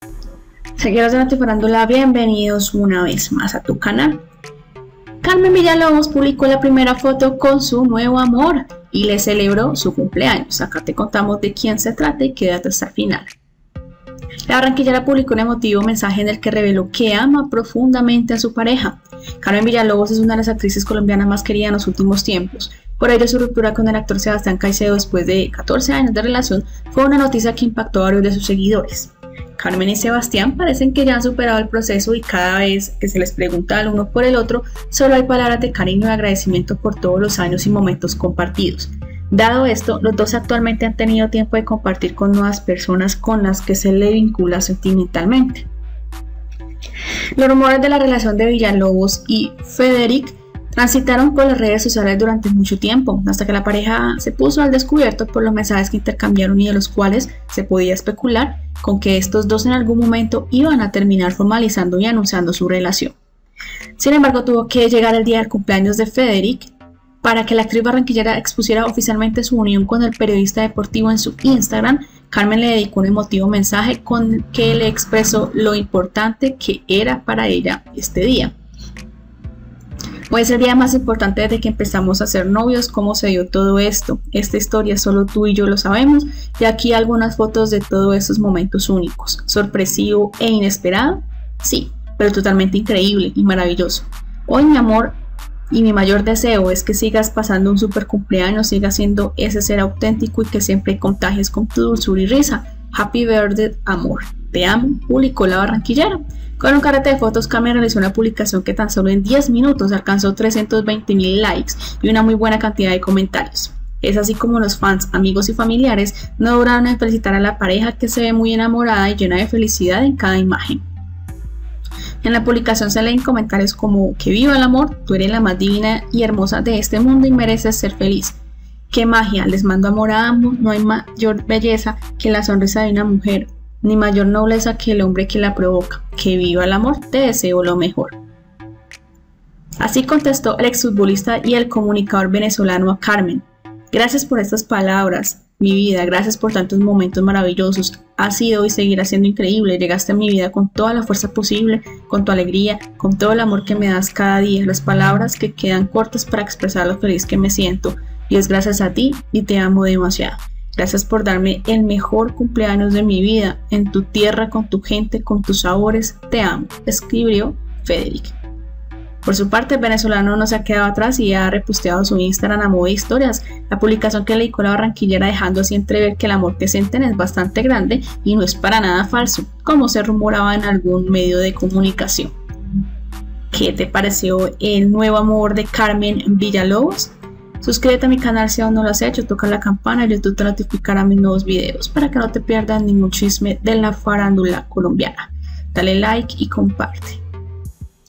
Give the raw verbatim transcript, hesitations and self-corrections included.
Seguidores de Notifarándula, bienvenidos una vez más a tu canal. Carmen Villalobos publicó la primera foto con su nuevo amor y le celebró su cumpleaños. Acá te contamos de quién se trata y quédate hasta el final. La barranquillera publicó un emotivo mensaje en el que reveló que ama profundamente a su pareja. Carmen Villalobos es una de las actrices colombianas más queridas en los últimos tiempos. Por ello, su ruptura con el actor Sebastián Caicedo después de catorce años de relación fue una noticia que impactó a varios de sus seguidores. Carmen y Sebastián parecen que ya han superado el proceso y cada vez que se les pregunta al uno por el otro, solo hay palabras de cariño y agradecimiento por todos los años y momentos compartidos. Dado esto, los dos actualmente han tenido tiempo de compartir con nuevas personas con las que se le vincula sentimentalmente. Los rumores de la relación de Villalobos y Federic transitaron por las redes sociales durante mucho tiempo, hasta que la pareja se puso al descubierto por los mensajes que intercambiaron y de los cuales se podía especular con que estos dos en algún momento iban a terminar formalizando y anunciando su relación. Sin embargo, tuvo que llegar el día del cumpleaños de Federic para que la actriz barranquillera expusiera oficialmente su unión con el periodista deportivo en su Instagram. Carmen le dedicó un emotivo mensaje con que le expresó lo importante que era para ella este día. Hoy es el día más importante desde que empezamos a ser novios. ¿Cómo se dio todo esto? Esta historia solo tú y yo lo sabemos, y aquí algunas fotos de todos estos momentos únicos. ¿Sorpresivo e inesperado? Sí, pero totalmente increíble y maravilloso. Hoy, mi amor, y mi mayor deseo es que sigas pasando un super cumpleaños, sigas siendo ese ser auténtico y que siempre contagies con tu dulzura y risa. Happy birthday, amor. Te amo, publicó la barranquillera. Con un carrete de fotos, Carmen realizó una publicación que tan solo en diez minutos alcanzó trescientos veinte mil likes y una muy buena cantidad de comentarios. Es así como los fans, amigos y familiares no duraron en felicitar a la pareja, que se ve muy enamorada y llena de felicidad en cada imagen. En la publicación se leen comentarios como: que viva el amor, tú eres la más divina y hermosa de este mundo y mereces ser feliz. Qué magia, les mando amor a ambos, no hay mayor belleza que la sonrisa de una mujer, ni mayor nobleza que el hombre que la provoca. Que viva el amor, te deseo lo mejor. Así contestó el exfutbolista y el comunicador venezolano a Carmen. Gracias por estas palabras, mi vida, gracias por tantos momentos maravillosos. Has sido y seguirás siendo increíble. Llegaste a mi vida con toda la fuerza posible, con tu alegría, con todo el amor que me das cada día. Las palabras que quedan cortas para expresar lo feliz que me siento. Y es gracias a ti y te amo demasiado. Gracias por darme el mejor cumpleaños de mi vida, en tu tierra, con tu gente, con tus sabores, te amo, escribió Federic. Por su parte, el venezolano no se ha quedado atrás y ha reposteado su Instagram a modo de historias, la publicación que le dedicó la barranquillera, dejando así entrever que el amor que sienten es bastante grande y no es para nada falso, como se rumoraba en algún medio de comunicación. ¿Qué te pareció el nuevo amor de Carmen Villalobos? Suscríbete a mi canal si aún no lo has hecho, toca la campana y YouTube te notificará mis nuevos videos para que no te pierdas ningún chisme de la farándula colombiana. Dale like y comparte.